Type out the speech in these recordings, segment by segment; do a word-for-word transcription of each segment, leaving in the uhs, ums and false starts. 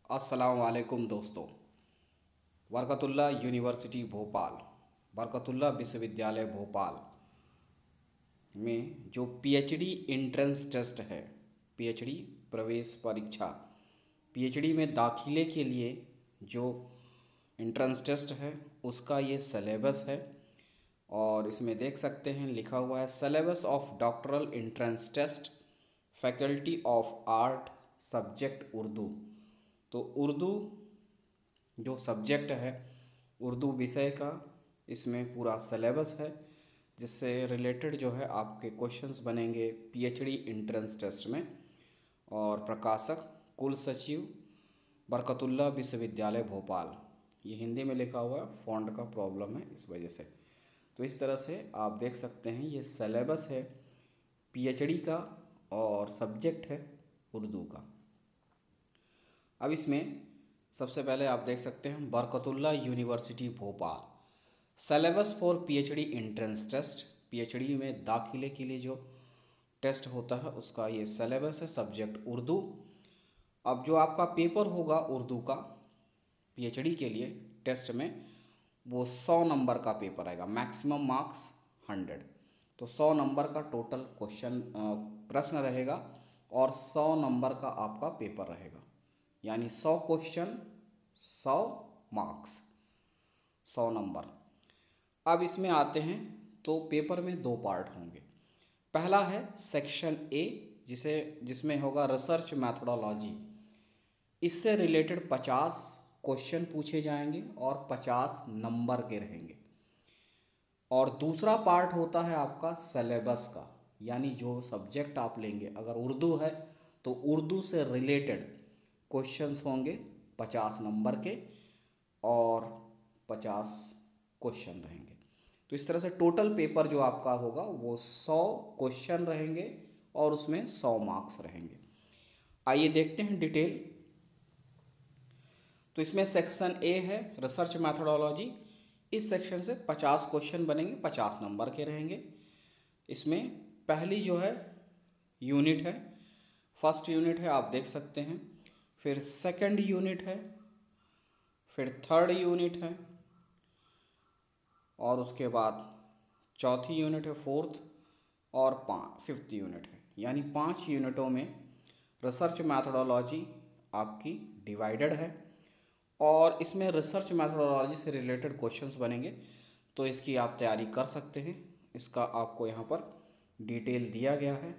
अस्सलाम वालेकुम दोस्तों। बरकतुल्लाह यूनिवर्सिटी भोपाल, बरकतुल्लाह विश्वविद्यालय भोपाल में जो पीएचडी एंट्रेंस टेस्ट है, पीएचडी प्रवेश परीक्षा, पीएचडी में दाखिले के लिए जो एंट्रेंस टेस्ट है उसका ये सलेबस है। और इसमें देख सकते हैं लिखा हुआ है syllabus of doctoral entrance test, faculty of art, subject Urdu. तो उर्दू जो सब्जेक्ट है, उर्दू विषय का इसमें पूरा सलेबस है, जिससे रिलेटेड जो है आपके क्वेश्चंस बनेंगे पीएचडी एंट्रेंस टेस्ट में। और प्रकाशक कुल सचिव बरकतुल्लाह विश्वविद्यालय भोपाल, ये हिंदी में लिखा हुआ है, फॉन्ट का प्रॉब्लम है इस वजह से। तो इस तरह से आप देख सकते हैं ये सलेबस है पीएचडी का और सब्जेक्ट है उर्दू का। अब इसमें सबसे पहले आप देख सकते हैं Barkatullah university Bhopal syllabus for PhD entrance test, PhD में दाखिले के लिए जो टेस्ट होता है उसका ये सलेबस है, सब्जेक्ट उर्दू। अब जो आपका पेपर होगा उर्दू का पीएचडी के लिए टेस्ट में, वो सौ नंबर का पेपर आएगा, मैक्सिमम मार्क्स हंड्रेड। तो सौ नंबर का टोटल क्वेश्चन प्रश्न रहेगा और सौ नंबर का आपका पेपर रहेगा, यानी सौ क्वेश्चन सौ मार्क्स, सौ नंबर। अब इसमें आते हैं तो पेपर में दो पार्ट होंगे। पहला है सेक्शन ए, जिसे जिसमें होगा रिसर्च मैथडोलॉजी, इससे रिलेटेड पचास क्वेश्चन पूछे जाएंगे और पचास नंबर के रहेंगे। और दूसरा पार्ट होता है आपका सिलेबस का, यानी जो सब्जेक्ट आप लेंगे, अगर उर्दू है तो उर्दू से रिलेटेड क्वेश्चंस होंगे पचास नंबर के और पचास क्वेश्चन रहेंगे। तो इस तरह से टोटल पेपर जो आपका होगा वो सौ क्वेश्चन रहेंगे और उसमें सौ मार्क्स रहेंगे। आइए देखते हैं डिटेल। तो इसमें सेक्शन ए है रिसर्च मैथडोलॉजी, इस सेक्शन से पचास क्वेश्चन बनेंगे, पचास नंबर के रहेंगे। इसमें पहली जो है यूनिट है, फर्स्ट यूनिट है, आप देख सकते हैं। फिर सेकंड यूनिट है, फिर थर्ड यूनिट है, और उसके बाद चौथी यूनिट है, फोर्थ, और पाँच फिफ्थ यूनिट है। यानी पांच यूनिटों में रिसर्च मैथडोलॉजी आपकी डिवाइडेड है और इसमें रिसर्च मैथडोलॉजी से रिलेटेड क्वेश्चंस बनेंगे। तो इसकी आप तैयारी कर सकते हैं, इसका आपको यहाँ पर डिटेल दिया गया है।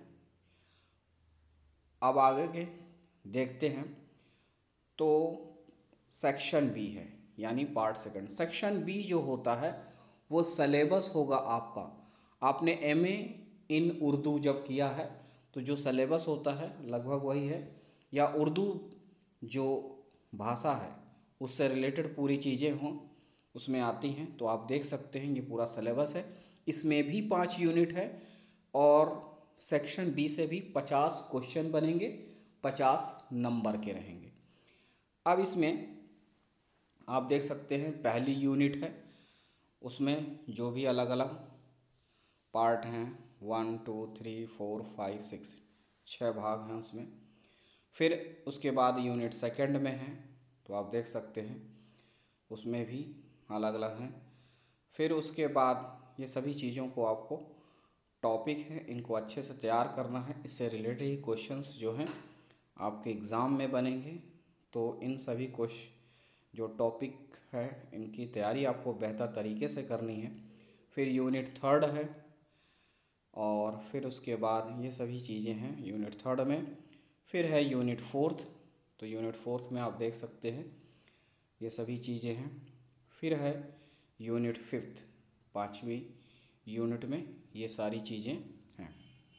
अब आगे के देखते हैं। तो सेक्शन बी है, यानी पार्ट सेकंड। सेक्शन बी जो होता है वो सलेबस होगा आपका। आपने एमए इन उर्दू जब किया है तो जो सलेबस होता है लगभग वही है, या उर्दू जो भाषा है उससे रिलेटेड पूरी चीज़ें हों उसमें आती हैं। तो आप देख सकते हैं ये पूरा सलेबस है। इसमें भी पाँच यूनिट है और सेक्शन बी से भी पचास क्वेश्चन बनेंगे, पचास नंबर के रहेंगे। अब इसमें आप देख सकते हैं पहली यूनिट है, उसमें जो भी अलग अलग पार्ट हैं, one two three four five six, छः भाग हैं उसमें। फिर उसके बाद यूनिट सेकंड में है, तो आप देख सकते हैं उसमें भी अलग अलग हैं। फिर उसके बाद ये सभी चीज़ों को आपको टॉपिक है, इनको अच्छे से तैयार करना है, इससे रिलेटेड ही क्वेश्चंस जो हैं आपके एग्ज़ाम में बनेंगे। तो इन सभी क्वेश्चन जो टॉपिक है इनकी तैयारी आपको बेहतर तरीके से करनी है। फिर यूनिट थर्ड है और फिर उसके बाद ये सभी चीज़ें हैं यूनिट थर्ड में। फिर है यूनिट फोर्थ, तो यूनिट फोर्थ में आप देख सकते हैं ये सभी चीज़ें हैं। फिर है यूनिट फिफ्थ, पाँचवीं यूनिट में ये सारी चीज़ें हैं।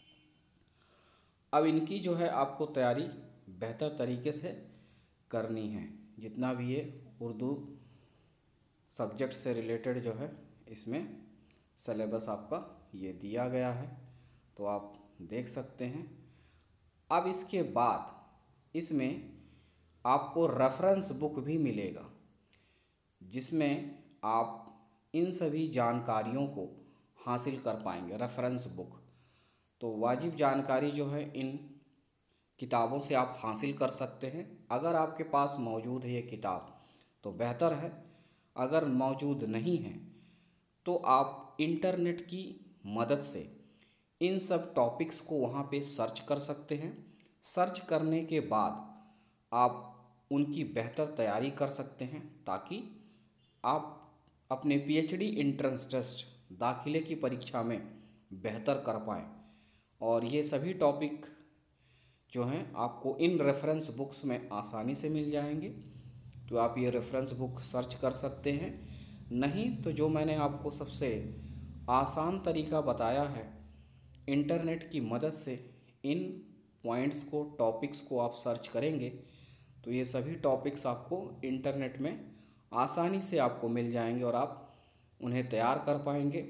अब इनकी जो है आपको तैयारी बेहतर तरीके से करनी है। जितना भी ये उर्दू सब्जेक्ट से रिलेटेड जो है इसमें सलेबस आपका ये दिया गया है, तो आप देख सकते हैं। अब इसके बाद इसमें आपको रेफरेंस बुक भी मिलेगा, जिसमें आप इन सभी जानकारियों को हासिल कर पाएंगे। रेफरेंस बुक तो वाजिब जानकारी जो है इन किताबों से आप हासिल कर सकते हैं अगर आपके पास मौजूद है ये किताब तो बेहतर है, अगर मौजूद नहीं है तो आप इंटरनेट की मदद से इन सब टॉपिक्स को वहाँ पे सर्च कर सकते हैं। सर्च करने के बाद आप उनकी बेहतर तैयारी कर सकते हैं ताकि आप अपने पीएचडी एंट्रेंस टेस्ट दाखिले की परीक्षा में बेहतर कर पाएँ। और ये सभी टॉपिक जो हैं आपको इन रेफरेंस बुक्स में आसानी से मिल जाएंगे, तो आप ये रेफरेंस बुक सर्च कर सकते हैं। नहीं तो जो मैंने आपको सबसे आसान तरीका बताया है, इंटरनेट की मदद से इन पॉइंट्स को, टॉपिक्स को आप सर्च करेंगे तो ये सभी टॉपिक्स आपको इंटरनेट में आसानी से आपको मिल जाएंगे और आप उन्हें तैयार कर पाएंगे।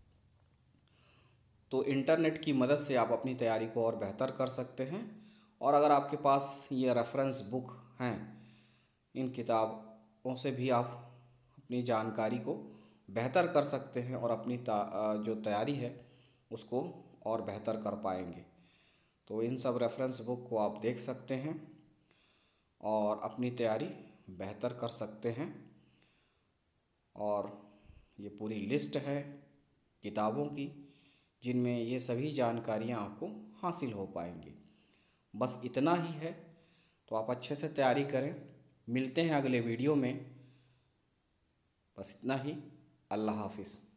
तो इंटरनेट की मदद से आप अपनी तैयारी को और बेहतर कर सकते हैं। और अगर आपके पास ये रेफरेंस बुक हैं, इन किताबों से भी आप अपनी जानकारी को बेहतर कर सकते हैं और अपनी जो तैयारी है उसको और बेहतर कर पाएंगे। तो इन सब रेफरेंस बुक को आप देख सकते हैं और अपनी तैयारी बेहतर कर सकते हैं। और ये पूरी लिस्ट है किताबों की जिनमें ये सभी जानकारियाँ आपको हासिल हो पाएंगी। बस इतना ही है, तो आप अच्छे से तैयारी करें। मिलते हैं अगले वीडियो में। बस इतना ही। अल्लाह हाफिज़।